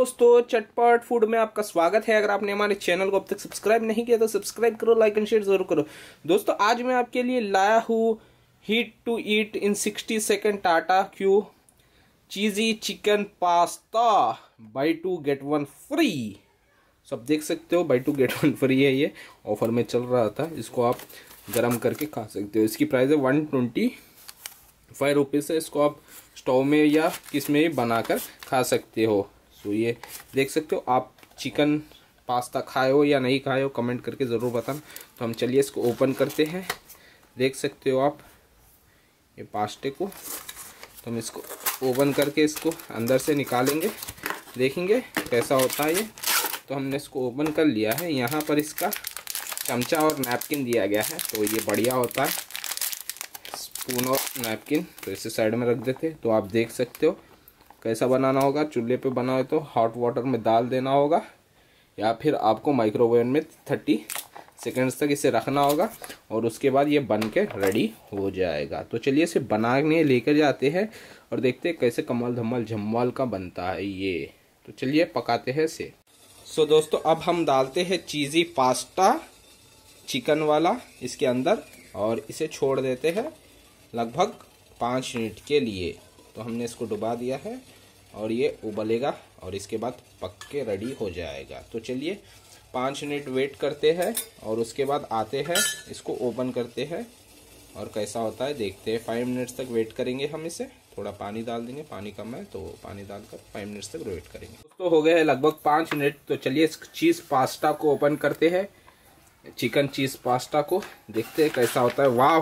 दोस्तों, चटपट फूड में आपका स्वागत है। अगर आपने हमारे चैनल को अब तक सब्सक्राइब नहीं किया तो सब्सक्राइब करो, लाइक एंड शेयर जरूर करो। दोस्तों, आज मैं आपके लिए लाया हूँ heat to eat in 60 second Tata Q cheesy chicken pasta buy 2 get 1 free. सब देख सकते हो, बाई 2 गेट 1 फ्री है। ये ऑफर में चल रहा था। इसको आप गर्म करके खा सकते हो। इसकी प्राइस है 125 रुपीज़ है। इसको आप स्टोव में या किस में भी बनाकर खा सकते हो। तो ये देख सकते हो। आप चिकन पास्ता खाए हो या नहीं खाए हो, कमेंट करके ज़रूर बताना। तो हम चलिए इसको ओपन करते हैं। देख सकते हो आप ये पास्ते को। तो हम इसको ओपन करके इसको अंदर से निकालेंगे, देखेंगे कैसा होता है ये। तो हमने इसको ओपन कर लिया है। यहाँ पर इसका चमचा और नैपकिन दिया गया है, तो ये बढ़िया होता है। स्पून और नैपकिन तो इसे साइड में रख देते। तो आप देख सकते हो कैसा बनाना होगा। चूल्हे पे बनाओ तो हॉट वाटर में डाल देना होगा, या फिर आपको माइक्रोवेव में 30 सेकेंड्स तक इसे रखना होगा और उसके बाद ये बन के रेडी हो जाएगा। तो चलिए इसे बनाने लेकर जाते हैं और देखते हैं कैसे कमाल धमाल जम्वाल का बनता है ये। तो चलिए पकाते हैं इसे। सो दोस्तों, अब हम डालते हैं चीज़ी पास्ता चिकन वाला इसके अंदर और इसे छोड़ देते हैं लगभग 5 मिनट के लिए। तो हमने इसको डुबा दिया है और ये उबलेगा और इसके बाद पक के रेडी हो जाएगा। तो चलिए 5 मिनट वेट करते हैं और उसके बाद आते हैं, इसको ओपन करते हैं और कैसा होता है देखते हैं। 5 मिनट्स तक वेट करेंगे हम इसे। थोड़ा पानी डाल देंगे, पानी कम है तो पानी डालकर 5 मिनट्स तक वेट करेंगे। तो हो गए हैं लगभग 5 मिनट। तो चलिए इस चीज़ पास्ता को ओपन करते हैं, चिकन चीज़ पास्ता को। देखते हैं कैसा होता है। वाह,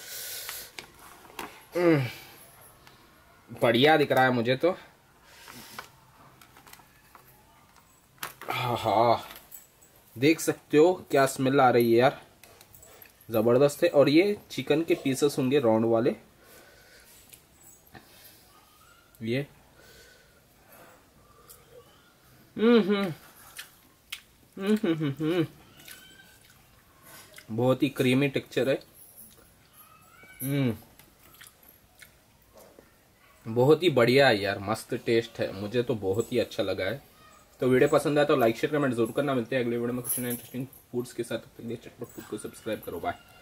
बढ़िया दिख रहा है मुझे तो। हाँ, देख सकते हो क्या स्मेल आ रही है यार, जबरदस्त है। और ये चिकन के पीसेस होंगे राउंड वाले। ये बहुत ही क्रीमी टेक्सचर है। बहुत ही बढ़िया है यार, मस्त टेस्ट है। मुझे तो बहुत ही अच्छा लगा है। तो वीडियो पसंद आया तो लाइक शेयर कमेंट जरूर करना। मिलते हैं अगले वीडियो में कुछ नए इंटरेस्टिंग फूड्स के साथ। तब तक के लिए चटपट फूड को सब्सक्राइब करो। बाय।